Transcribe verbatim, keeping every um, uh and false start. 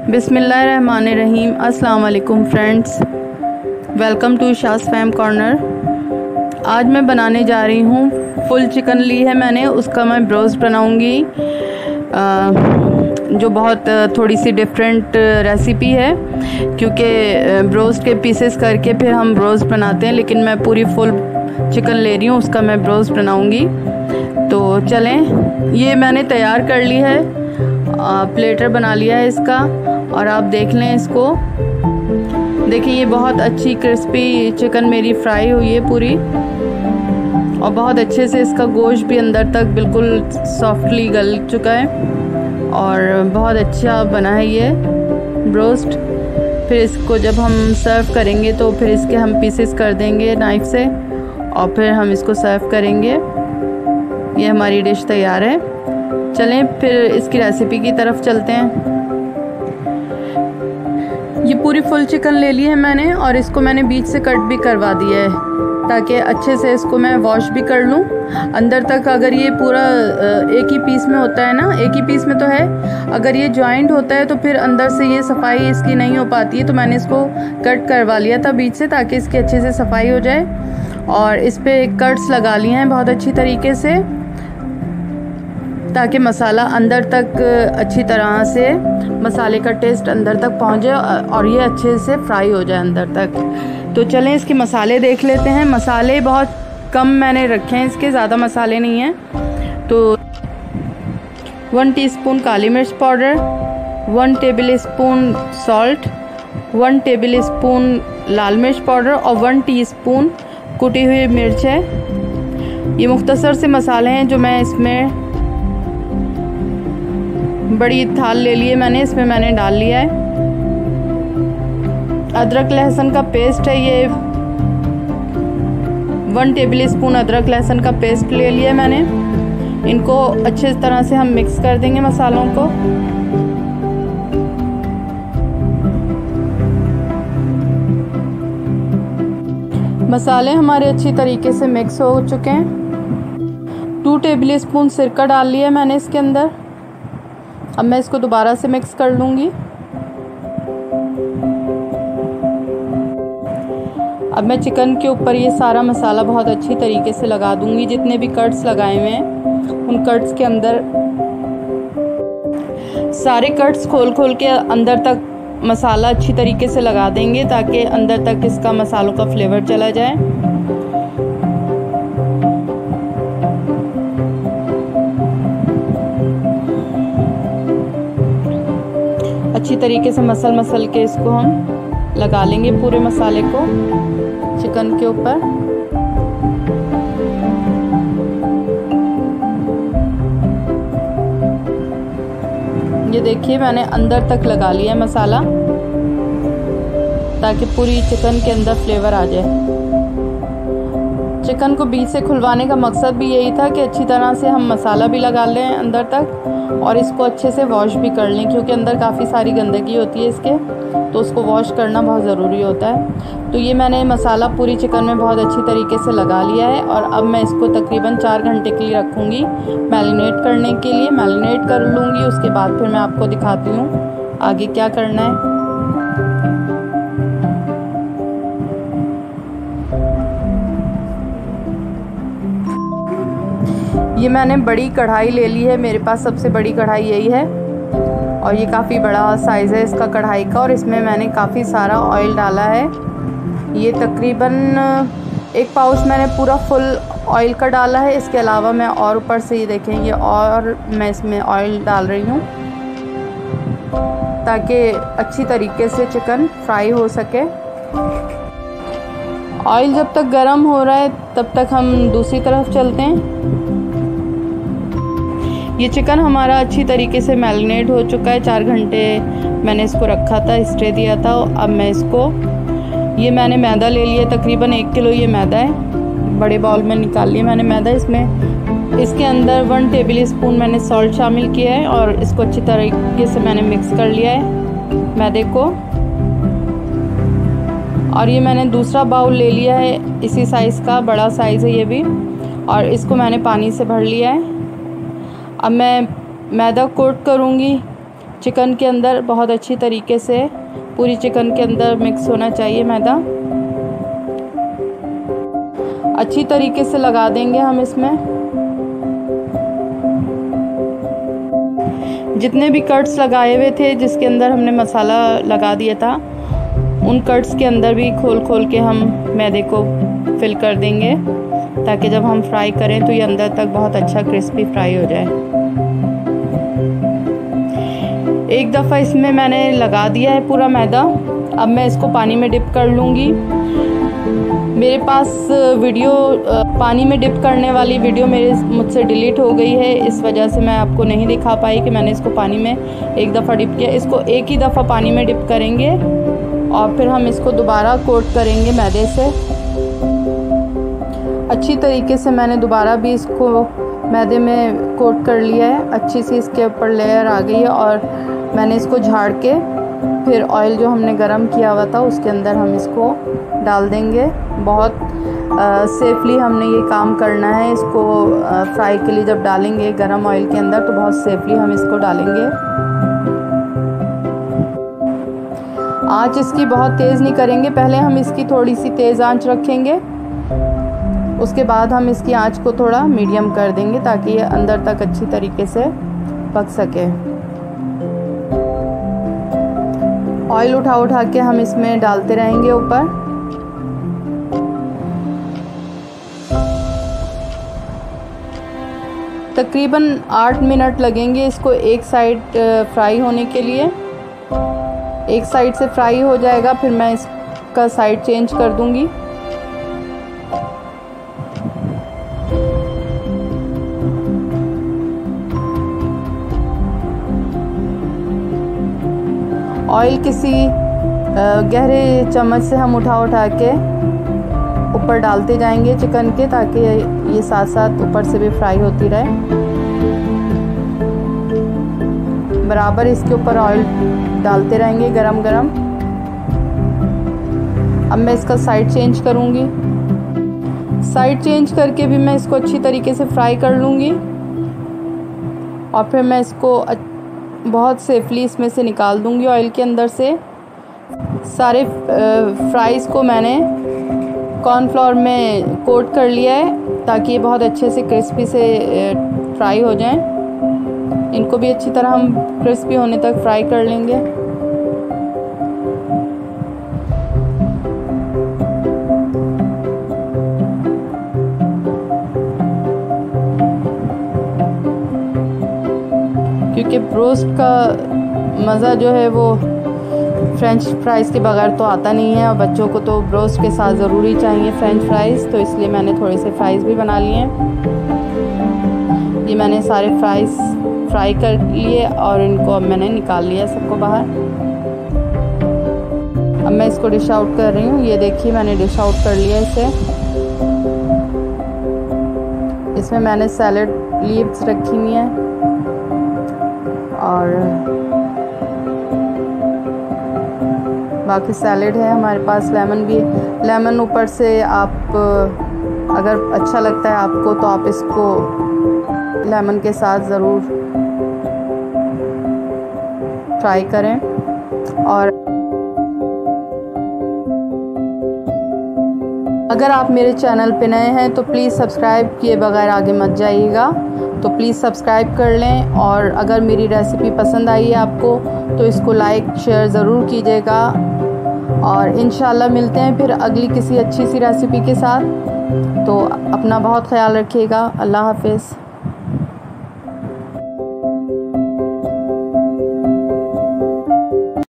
बिस्मिल्लाहिर्रहमानिर्रहीम। अस्सलाम वालेकुम friends, welcome to Shaz Fam Corner. आज मैं बनाने जा रही हूँ फुल चिकन ली है मैंने, उसका मैं ब्रोस्ट बनाऊँगी, जो बहुत थोड़ी सी डिफरेंट रेसिपी है क्योंकि ब्रोस्ट के पीसेस करके फिर हम ब्रोस्ट बनाते हैं, लेकिन मैं पूरी फुल चिकन ले रही हूँ, उसका मैं ब्रोस्ट बनाऊँगी। तो चलें, ये मैंने तैयार कर ली है, प्लेटर बना लिया है इसका, और आप देख लें इसको। देखिए ये बहुत अच्छी क्रिस्पी चिकन मेरी फ्राई हुई है पूरी, और बहुत अच्छे से इसका गोश्त भी अंदर तक बिल्कुल सॉफ्टली गल चुका है और बहुत अच्छा बना है ये ब्रोस्ट। फिर इसको जब हम सर्व करेंगे तो फिर इसके हम पीसेस कर देंगे नाइफ़ से, और फिर हम इसको सर्व करेंगे। ये हमारी डिश तैयार है। चलें फिर इसकी रेसिपी की तरफ चलते हैं। ये पूरी फुल चिकन ले ली है मैंने, और इसको मैंने बीच से कट भी करवा दिया है ताकि अच्छे से इसको मैं वॉश भी कर लूँ अंदर तक। अगर ये पूरा एक ही पीस में होता है ना, एक ही पीस में तो है, अगर ये जॉइंट होता है तो फिर अंदर से ये सफाई इसकी नहीं हो पाती है, तो मैंने इसको कट करवा लिया था बीच से ताकि इसकी अच्छे से सफाई हो जाए। और इस पर कट्स लगा लिए हैं बहुत अच्छी तरीके से ताकि मसाला अंदर तक अच्छी तरह से, मसाले का टेस्ट अंदर तक पहुंच जाए और ये अच्छे से फ्राई हो जाए अंदर तक। तो चलें इसके मसाले देख लेते हैं। मसाले बहुत कम मैंने रखे हैं इसके, ज़्यादा मसाले नहीं हैं। तो वन टीस्पून काली मिर्च powder, one tablespoon salt, one tablespoon लाल मिर्च पाउडर और वन टीस्पून कुटी हुई मिर्च है। ये मुख्तसर से मसाले हैं जो मैं इसमें, बड़ी थाल ले लिए मैंने, इसमें मैंने डाल लिया है। अदरक लहसुन का पेस्ट है ये, वन टेबल स्पून अदरक लहसुन का पेस्ट ले लिया है मैंने। इनको अच्छे तरह से हम मिक्स कर देंगे मसालों को। मसाले हमारे अच्छी तरीके से मिक्स हो चुके हैं। टू टेबल स्पून सिरका डाल लिया मैंने इसके अंदर। अब मैं इसको दोबारा से मिक्स कर लूँगी। अब मैं चिकन के ऊपर ये सारा मसाला बहुत अच्छी तरीके से लगा दूँगी। जितने भी कट्स लगाए हुए हैं उन कट्स के अंदर, सारे कट्स खोल खोल के अंदर तक मसाला अच्छी तरीके से लगा देंगे ताकि अंदर तक इसका मसालों का फ्लेवर चला जाए। अच्छी तरीके से मसल मसल के इसको हम लगा लेंगे पूरे मसाले को चिकन के ऊपर। ये देखिए मैंने अंदर तक लगा लिया है मसाला ताकि पूरी चिकन के अंदर फ्लेवर आ जाए। चिकन को बीच से खुलवाने का मकसद भी यही था कि अच्छी तरह से हम मसाला भी लगा लें अंदर तक और इसको अच्छे से वॉश भी कर लें, क्योंकि अंदर काफ़ी सारी गंदगी होती है इसके, तो उसको वॉश करना बहुत ज़रूरी होता है। तो ये मैंने मसाला पूरी चिकन में बहुत अच्छी तरीके से लगा लिया है, और अब मैं इसको तकरीबन चार घंटे के लिए रखूँगी मैरिनेट करने के लिए। मैरिनेट कर लूँगी, उसके बाद फिर मैं आपको दिखाती हूँ आगे क्या करना है। ये मैंने बड़ी कढ़ाई ले ली है, मेरे पास सबसे बड़ी कढ़ाई यही है, और ये काफ़ी बड़ा साइज़ है इसका कढ़ाई का, और इसमें मैंने काफ़ी सारा ऑयल डाला है। ये तकरीबन एक पाउच मैंने पूरा फुल ऑयल का डाला है। इसके अलावा मैं और ऊपर से ये देखें, ये और मैं इसमें ऑयल डाल रही हूँ ताकि अच्छी तरीके से चिकन फ्राई हो सके। ऑयल जब तक गर्म हो रहा है तब तक हम दूसरी तरफ चलते हैं। ये चिकन हमारा अच्छी तरीके से मैरिनेट हो चुका है। चार घंटे मैंने इसको रखा था, स्टे दिया था। अब मैं इसको, ये मैंने मैदा ले लिया, तकरीबन एक किलो ये मैदा है, बड़े बाउल में निकाल लिया मैंने मैदा। इसमें इसके अंदर वन टेबल स्पून मैंने सॉल्ट शामिल किया है और इसको अच्छी तरीके से मैंने मिक्स कर लिया है मैदे को। और ये मैंने दूसरा बाउल ले लिया है, इसी साइज़ का, बड़ा साइज़ है ये भी, और इसको मैंने पानी से भर लिया है। अब मैं मैदा कोट करूँगी चिकन के अंदर बहुत अच्छी तरीके से पूरी चिकन के अंदर मिक्स होना चाहिए मैदा। अच्छी तरीके से लगा देंगे हम इसमें। जितने भी कट्स लगाए हुए थे जिसके अंदर हमने मसाला लगा दिया था, उन कट्स के अंदर भी खोल खोल के हम मैदे को फिल कर देंगे, ताकि जब हम फ्राई करें तो ये अंदर तक बहुत अच्छा क्रिस्पी फ्राई हो जाए। एक दफ़ा इसमें मैंने लगा दिया है पूरा मैदा। अब मैं इसको पानी में डिप कर लूँगी। मेरे पास वीडियो पानी में डिप करने वाली वीडियो मेरे मुझसे डिलीट हो गई है, इस वजह से मैं आपको नहीं दिखा पाई कि मैंने इसको पानी में एक दफ़ा डिप किया। इसको एक ही दफ़ा पानी में डिप करेंगे और फिर हम इसको दोबारा कोट करेंगे मैदे से। अच्छी तरीके से मैंने दोबारा भी इसको मैदे में कोट कर लिया है। अच्छी सी इसके ऊपर लेयर आ गई है और मैंने इसको झाड़ के फिर ऑयल जो हमने गरम किया हुआ था उसके अंदर हम इसको डाल देंगे। बहुत सेफली हमने ये काम करना है। इसको फ्राई के लिए जब डालेंगे गरम ऑयल के अंदर तो बहुत सेफली हम इसको डालेंगे। आंच इसकी बहुत तेज़ नहीं करेंगे, पहले हम इसकी थोड़ी सी तेज़ आंच रखेंगे, उसके बाद हम इसकी आंच को थोड़ा मीडियम कर देंगे ताकि ये अंदर तक अच्छी तरीके से पक सके। ऑयल उठा उठा के हम इसमें डालते रहेंगे ऊपर। तकरीबन आठ मिनट लगेंगे इसको एक साइड फ्राई होने के लिए। एक साइड से फ्राई हो जाएगा फिर मैं इसका साइड चेंज कर दूंगी। ऑयल किसी गहरे चम्मच से हम उठा उठा के ऊपर डालते जाएंगे चिकन के, ताकि ये साथ साथ ऊपर से भी फ्राई होती रहे। बराबर इसके ऊपर ऑयल डालते रहेंगे गरम गरम। अब मैं इसका साइड चेंज करूँगी। साइड चेंज करके भी मैं इसको अच्छी तरीके से फ्राई कर लूँगी और फिर मैं इसको बहुत सेफली इसमें से निकाल दूँगी ऑयल के अंदर से। सारे फ्राइज़ को मैंने कॉर्नफ्लोर में कोट कर लिया है ताकि ये बहुत अच्छे से क्रिस्पी से फ्राई हो जाएं। इनको भी अच्छी तरह हम क्रिस्पी होने तक फ्राई कर लेंगे। क्योंकि ब्रोस्ट का मज़ा जो है वो फ्रेंच फ्राइज़ के बगैर तो आता नहीं है और बच्चों को तो ब्रोस्ट के साथ ज़रूरी चाहिए फ्रेंच फ्राइज़, तो इसलिए मैंने थोड़े से फ्राइज़ भी बना लिए हैं। ये मैंने सारे फ्राइज़ फ्राई कर लिए और इनको अब मैंने निकाल लिया सबको बाहर। अब मैं इसको डिश आउट कर रही हूँ। ये देखिए मैंने डिश आउट कर लिया इसे। इसमें मैंने सैलड लीव्स रखी हुई हैं और बाकी सैलेड है हमारे पास। लेमन भी, लेमन ऊपर से आप अगर अच्छा लगता है आपको तो आप इसको लेमन के साथ ज़रूर ट्राई करें। और अगर आप मेरे चैनल पे नए हैं तो प्लीज़ सब्सक्राइब किए बगैर आगे मत जाइएगा, तो प्लीज़ सब्सक्राइब कर लें। और अगर मेरी रेसिपी पसंद आई है आपको तो इसको लाइक शेयर ज़रूर कीजिएगा। और इंशाल्लाह मिलते हैं फिर अगली किसी अच्छी सी रेसिपी के साथ। तो अपना बहुत ख्याल रखिएगा। अल्लाह हाफ़िज़।